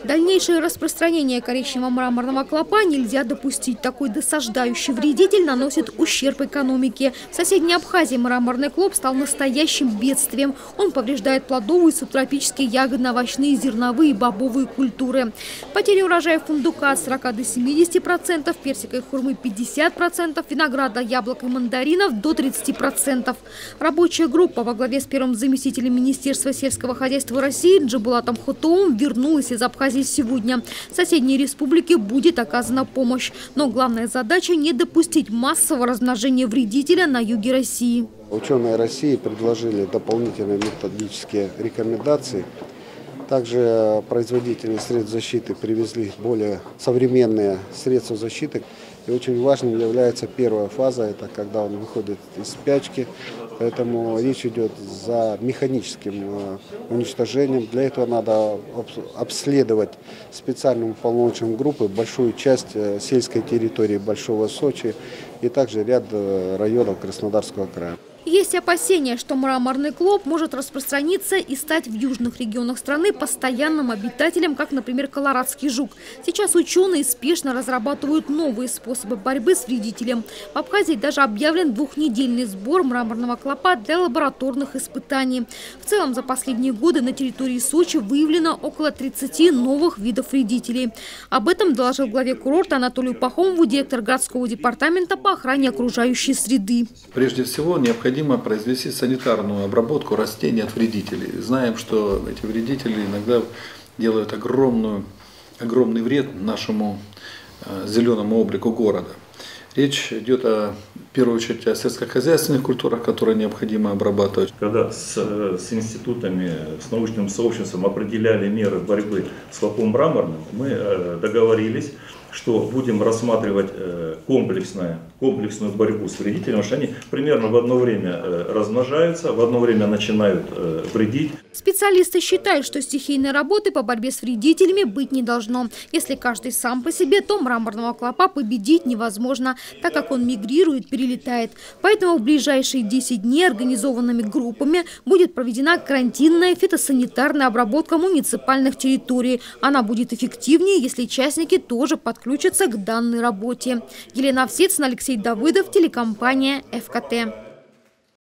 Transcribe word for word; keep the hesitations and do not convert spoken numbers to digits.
Дальнейшее распространение коричнево-мраморного клопа нельзя допустить. Такой досаждающий вредитель наносит ущерб экономике. В соседней Абхазии мраморный клоп стал настоящим бедствием. Он повреждает плодовые, субтропические, ягодно-овощные, зерновые и бобовые культуры. Потери урожая фундука от сорока до семидесяти процентов, персика и хурмы пятьдесят процентов, винограда, яблок и мандаринов до тридцати процентов. Рабочая группа во главе с первым заместителем Министерства сельского хозяйства России Джабулатом Хотовым вернулась из Абхазии сегодня. В соседней республике будет оказана помощь. Но главная задача – не допустить массового размножения вредителя на юге России. Ученые России предложили дополнительные методические рекомендации. Также производители средств защиты привезли более современные средства защиты. И очень важным является первая фаза, это когда он выходит из спячки. Поэтому речь идет за механическим уничтожением. Для этого надо обследовать специальным уполномоченным группы большую часть сельской территории Большого Сочи и также ряд районов Краснодарского края. Есть опасения, что мраморный клоп может распространиться и стать в южных регионах страны постоянным обитателем, как, например, колорадский жук. Сейчас ученые спешно разрабатывают новые способы борьбы с вредителем. В Абхазии даже объявлен двухнедельный сбор мраморного клопа для лабораторных испытаний. В целом за последние годы на территории Сочи выявлено около тридцати новых видов вредителей. Об этом доложил главе курорта Анатолию Пахомову директор городского департамента по охране окружающей среды. Прежде всего необходимо Необходимо произвести санитарную обработку растений от вредителей. Знаем, что эти вредители иногда делают огромную, огромный вред нашему зеленому облику города. Речь идет о, в первую очередь о сельскохозяйственных культурах, которые необходимо обрабатывать. Когда с, с институтами, с научным сообществом определяли меры борьбы с клопом мраморным, мы договорились, что будем рассматривать комплексную, комплексную борьбу с вредителями, потому что они примерно в одно время размножаются, в одно время начинают вредить. Специалисты считают, что стихийной работы по борьбе с вредителями быть не должно. Если каждый сам по себе, то мраморного клопа победить невозможно, так как он мигрирует, перелетает. Поэтому в ближайшие десять дней организованными группами будет проведена карантинная фитосанитарная обработка муниципальных территорий. Она будет эффективнее, если частники тоже подключатся к данной работе. Елена Овсецина, Алексей Давыдов, телекомпания эф ка тэ.